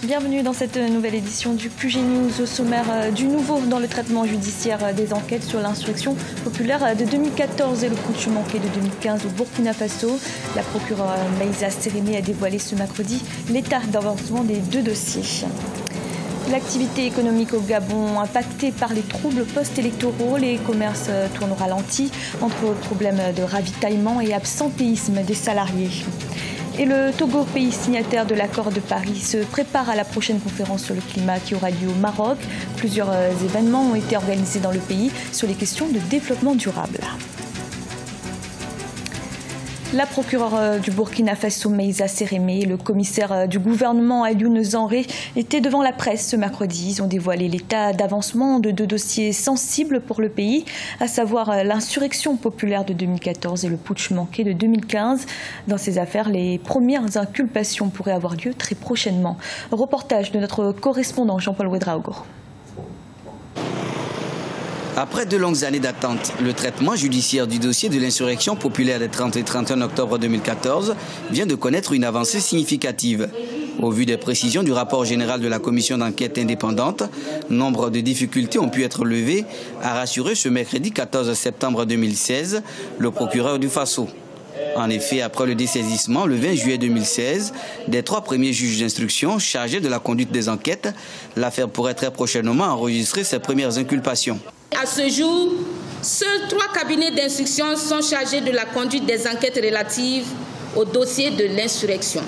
Bienvenue dans cette nouvelle édition du QG News. Au sommaire du nouveau dans le traitement judiciaire des enquêtes sur l'insurrection populaire de 2014 et le putsch manqué de 2015 au Burkina Faso. La procureure Meïssa Sérémé a dévoilé ce mercredi l'état d'avancement des deux dossiers. L'activité économique au Gabon impactée par les troubles post-électoraux, les commerces tournent au ralenti entre problèmes de ravitaillement et absentéisme des salariés. Et le Togo, pays signataire de l'accord de Paris, se prépare à la prochaine conférence sur le climat qui aura lieu au Maroc. Plusieurs événements ont été organisés dans le pays sur les questions de développement durable. La procureure du Burkina Faso, Meïssa Sérémé, et le commissaire du gouvernement, Alioune Zanré, étaient devant la presse ce mercredi. Ils ont dévoilé l'état d'avancement de deux dossiers sensibles pour le pays, à savoir l'insurrection populaire de 2014 et le putsch manqué de 2015. Dans ces affaires, les premières inculpations pourraient avoir lieu très prochainement. Reportage de notre correspondant Jean-Paul Ouedraogo. Après de longues années d'attente, le traitement judiciaire du dossier de l'insurrection populaire des 30 et 31 octobre 2014 vient de connaître une avancée significative. Au vu des précisions du rapport général de la commission d'enquête indépendante, nombre de difficultés ont pu être levées, a rassuré ce mercredi 14 septembre 2016 le procureur du Faso. En effet, après le dessaisissement, le 20 juillet 2016, des 3 premiers juges d'instruction chargés de la conduite des enquêtes, l'affaire pourrait très prochainement enregistrer ses premières inculpations. À ce jour, seuls 3 cabinets d'instruction sont chargés de la conduite des enquêtes relatives au dossier de l'insurrection.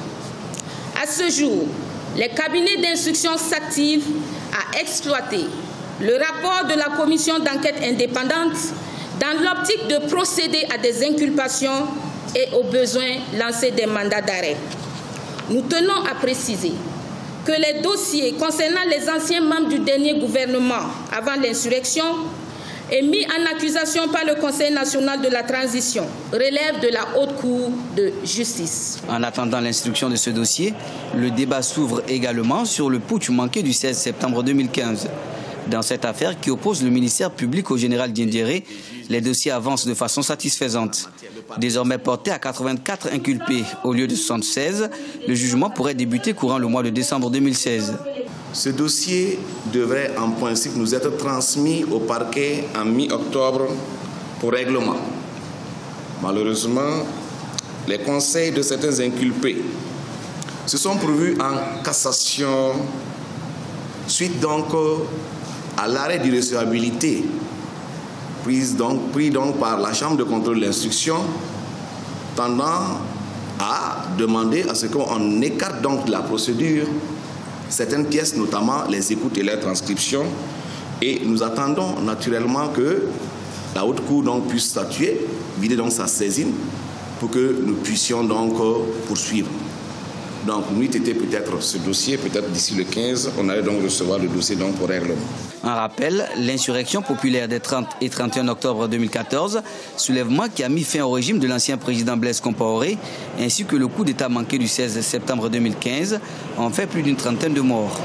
À ce jour, les cabinets d'instruction s'activent à exploiter le rapport de la commission d'enquête indépendante dans l'optique de procéder à des inculpations et au besoin lancer des mandats d'arrêt. Nous tenons à préciser que les dossiers concernant les anciens membres du dernier gouvernement avant l'insurrection et mis en accusation par le Conseil national de la transition relèvent de la Haute Cour de justice. En attendant l'instruction de ce dossier, le débat s'ouvre également sur le putsch manqué du 16 septembre 2015. Dans cette affaire qui oppose le ministère public au général Diendéré, les dossiers avancent de façon satisfaisante. Désormais porté à 84 inculpés au lieu de 76, le jugement pourrait débuter courant le mois de décembre 2016. Ce dossier devrait en principe nous être transmis au parquet en mi-octobre pour règlement. Malheureusement, les conseils de certains inculpés se sont pourvus en cassation suite donc à l'arrêt d'irrecevabilité pris donc par la Chambre de contrôle de l'instruction, tendant à demander à ce qu'on écarte donc de la procédure certaines pièces, notamment les écoutes et les transcriptions. Et nous attendons naturellement que la Haute Cour donc puisse statuer, vider donc sa saisine, pour que nous puissions donc poursuivre. Donc, nous était peut-être ce dossier, peut-être d'ici le 15, on allait donc recevoir le dossier donc pour règlement. En rappel, l'insurrection populaire des 30 et 31 octobre 2014, soulèvement qui a mis fin au régime de l'ancien président Blaise Compaoré, ainsi que le coup d'État manqué du 16 septembre 2015, ont fait plus d'une trentaine de morts.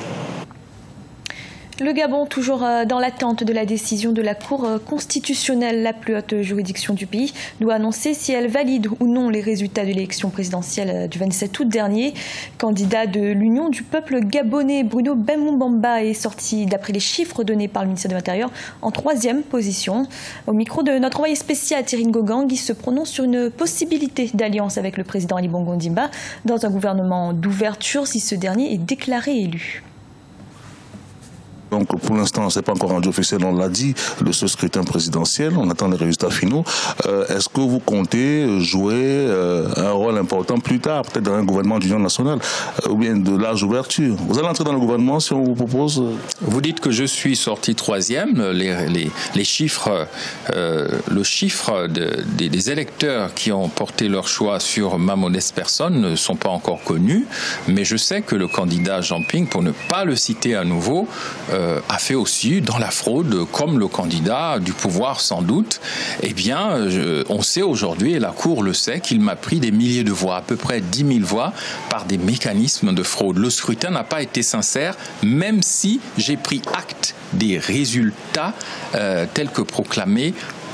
Le Gabon, toujours dans l'attente de la décision de la Cour constitutionnelle, la plus haute juridiction du pays, doit annoncer si elle valide ou non les résultats de l'élection présidentielle du 27 août dernier. Candidat de l'Union du peuple gabonais, Bruno Bemoumbamba est sorti, d'après les chiffres donnés par le ministère de l'Intérieur, en 3e position. Au micro de notre envoyé spécial Thierry Ngogang, il se prononce sur une possibilité d'alliance avec le président Ali Bongo Ondimba dans un gouvernement d'ouverture si ce dernier est déclaré élu. Donc pour l'instant, c'est pas encore rendu officiel, on l'a dit, le seul scrutin présidentiel, on attend les résultats finaux. Est-ce que vous comptez jouer un rôle important plus tard, peut-être dans un gouvernement d'union nationale, ou bien de large ouverture? Vous allez entrer dans le gouvernement si on vous propose? Vous dites que je suis sorti 3e, les chiffres, le chiffre des électeurs qui ont porté leur choix sur ma modeste personne ne sont pas encore connus, mais je sais que le candidat Jean Ping, pour ne pas le citer à nouveau, a fait aussi dans la fraude, comme le candidat du pouvoir sans doute. Eh bien, on sait aujourd'hui, et la Cour le sait, qu'il m'a pris des milliers de voix, à peu près 10 000 voix, par des mécanismes de fraude. Le scrutin n'a pas été sincère, même si j'ai pris acte des résultats tels que proclamés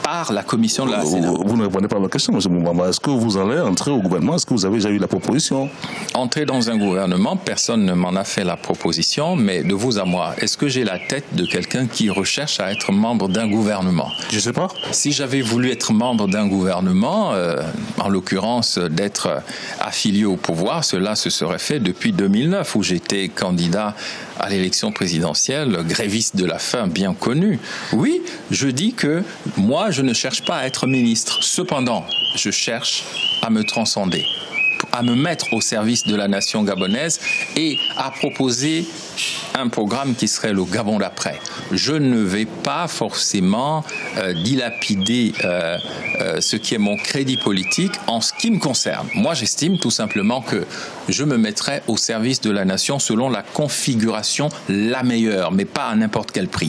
par la commission de la Sénat. Vous ne répondez pas à ma question, M. Moubamba. Est-ce que vous allez entrer au gouvernement? Est-ce que vous avez déjà eu la proposition? Entrer dans un gouvernement, personne ne m'en a fait la proposition, mais de vous à moi, est-ce que j'ai la tête de quelqu'un qui recherche à être membre d'un gouvernement? Je ne sais pas. Si j'avais voulu être membre d'un gouvernement, en l'occurrence d'être affilié au pouvoir, cela se serait fait depuis 2009, où j'étais candidat à l'élection présidentielle, gréviste de la faim bien connu. Oui, je dis que moi, je ne cherche pas à être ministre. Cependant, je cherche à me transcender, à me mettre au service de la nation gabonaise et à proposer un programme qui serait le Gabon d'après. Je ne vais pas forcément dilapider ce qui est mon crédit politique en ce qui me concerne. Moi, j'estime tout simplement que je me mettrai au service de la nation selon la configuration la meilleure, mais pas à n'importe quel prix.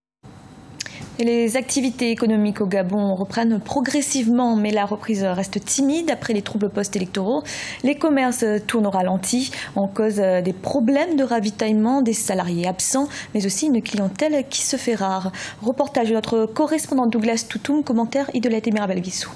Et les activités économiques au Gabon reprennent progressivement, mais la reprise reste timide après les troubles post-électoraux. Les commerces tournent au ralenti en cause des problèmes de ravitaillement, des salariés absents, mais aussi une clientèle qui se fait rare. Reportage de notre correspondant Douglas Toutoum, commentaire Idolette Mirabel-Guissou.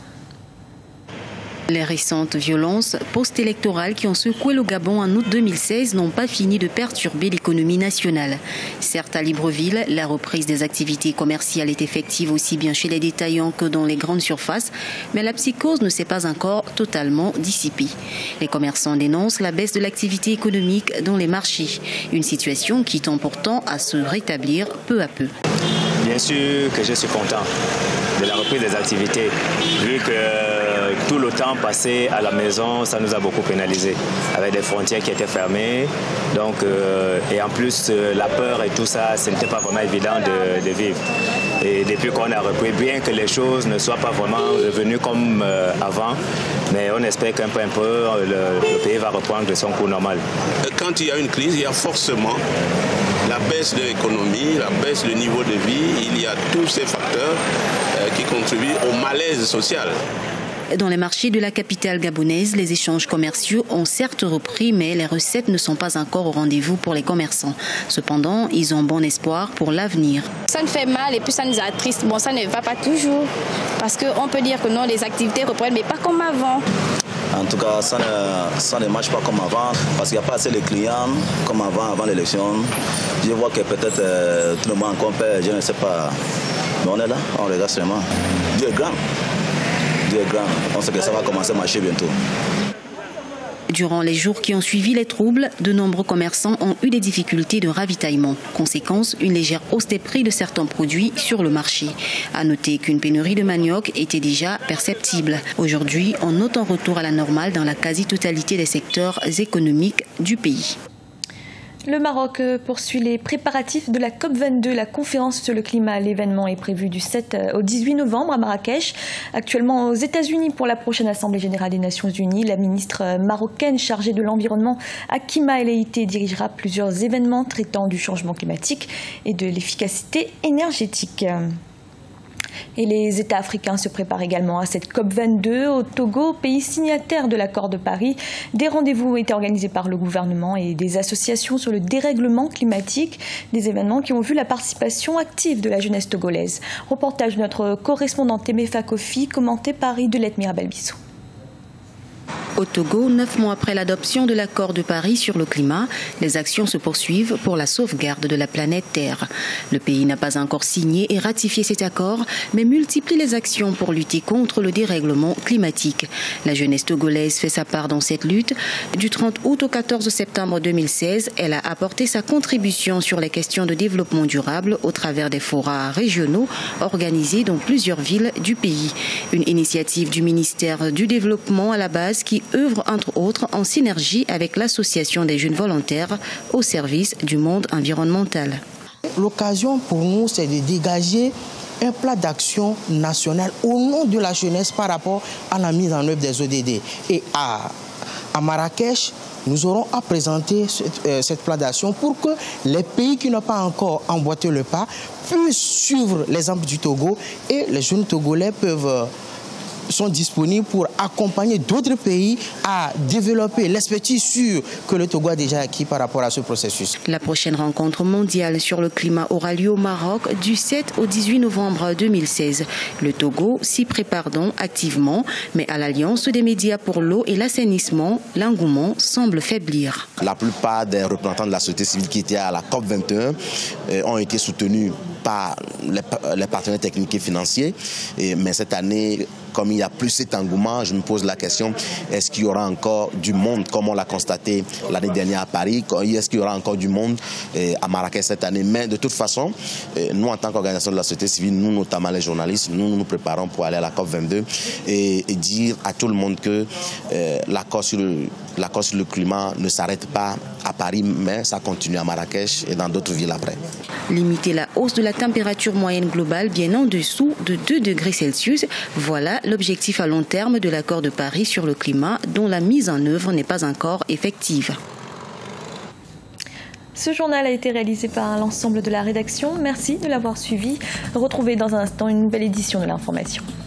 Les récentes violences post-électorales qui ont secoué le Gabon en août 2016 n'ont pas fini de perturber l'économie nationale. Certes, à Libreville, la reprise des activités commerciales est effective aussi bien chez les détaillants que dans les grandes surfaces, mais la psychose ne s'est pas encore totalement dissipée. Les commerçants dénoncent la baisse de l'activité économique dans les marchés, une situation qui tend pourtant à se rétablir peu à peu. Bien sûr que je suis content de la reprise des activités, vu que tout le temps passé à la maison, ça nous a beaucoup pénalisé, avec des frontières qui étaient fermées. Donc, et en plus, la peur et tout ça, ce n'était pas vraiment évident de vivre. Et depuis qu'on a repris, bien que les choses ne soient pas vraiment revenues comme avant, mais on espère qu'un peu le pays va reprendre de son cours normal. Quand il y a une crise, il y a forcément la baisse de l'économie, la baisse du niveau de vie. Il y a tous ces facteurs qui contribuent au malaise social. Dans les marchés de la capitale gabonaise, les échanges commerciaux ont certes repris, mais les recettes ne sont pas encore au rendez-vous pour les commerçants. Cependant, ils ont bon espoir pour l'avenir. Ça nous fait mal et puis ça nous attriste. Bon, ça ne va pas toujours, parce qu'on peut dire que non, les activités reprennent, mais pas comme avant. En tout cas, ça ne marche pas comme avant, parce qu'il n'y a pas assez de clients comme avant l'élection. Je vois que peut-être tout le monde encore perd, je ne sais pas. Mais on est là, on regarde seulement. Dieu est grand. Dieu est grand. On sait que ça va commencer à marcher bientôt. Durant les jours qui ont suivi les troubles, de nombreux commerçants ont eu des difficultés de ravitaillement. Conséquence, une légère hausse des prix de certains produits sur le marché. À noter qu'une pénurie de manioc était déjà perceptible. Aujourd'hui, on note un retour à la normale dans la quasi-totalité des secteurs économiques du pays. Le Maroc poursuit les préparatifs de la COP22, la conférence sur le climat. L'événement est prévu du 7 au 18 novembre à Marrakech. Actuellement aux États-Unis pour la prochaine Assemblée générale des Nations Unies, la ministre marocaine chargée de l'environnement, Hakima El Eïté, dirigera plusieurs événements traitant du changement climatique et de l'efficacité énergétique. Et les États africains se préparent également à cette COP22 au Togo, pays signataire de l'accord de Paris. Des rendez-vous ont été organisés par le gouvernement et des associations sur le dérèglement climatique, des événements qui ont vu la participation active de la jeunesse togolaise. Reportage de notre correspondante Temefa Kofi, commenté par Idolette Mirabel-Guissou. Au Togo, 9 mois après l'adoption de l'accord de Paris sur le climat, les actions se poursuivent pour la sauvegarde de la planète Terre. Le pays n'a pas encore signé et ratifié cet accord, mais multiplie les actions pour lutter contre le dérèglement climatique. La jeunesse togolaise fait sa part dans cette lutte. Du 30 août au 14 septembre 2016, elle a apporté sa contribution sur les questions de développement durable au travers des forats régionaux organisés dans plusieurs villes du pays. Une initiative du ministère du Développement à la base qui œuvre entre autres en synergie avec l'association des jeunes volontaires au service du monde environnemental. L'occasion pour nous, c'est de dégager un plan d'action national au nom de la jeunesse par rapport à la mise en œuvre des ODD. Et à Marrakech, nous aurons à présenter cette plan d'action pour que les pays qui n'ont pas encore emboîté le pas puissent suivre l'exemple du Togo et les jeunes Togolais peuvent sont disponibles pour accompagner d'autres pays à développer l'expertise sûre que le Togo a déjà acquis par rapport à ce processus. La prochaine rencontre mondiale sur le climat aura lieu au Maroc du 7 au 18 novembre 2016. Le Togo s'y prépare donc activement, mais à l'Alliance des médias pour l'eau et l'assainissement, l'engouement semble faiblir. La plupart des représentants de la société civile qui étaient à la COP21 ont été soutenus par les partenaires techniques et financiers. Mais cette année, comme il n'y a plus cet engouement, je me pose la question, est-ce qu'il y aura encore du monde, comme on l'a constaté l'année dernière à Paris, est-ce qu'il y aura encore du monde à Marrakech cette année? Mais de toute façon, nous en tant qu'organisation de la société civile, nous notamment les journalistes, nous nous préparons pour aller à la COP22 et dire à tout le monde que l'accord sur le climat ne s'arrête pas à Paris, mais ça continue à Marrakech et dans d'autres villes après. Limiter la hausse de la température moyenne globale bien en dessous de 2 degrés Celsius, voilà l'objectif à long terme de l'accord de Paris sur le climat dont la mise en œuvre n'est pas encore effective. Ce journal a été réalisé par l'ensemble de la rédaction. Merci de l'avoir suivi. Retrouvez dans un instant une nouvelle édition de l'information.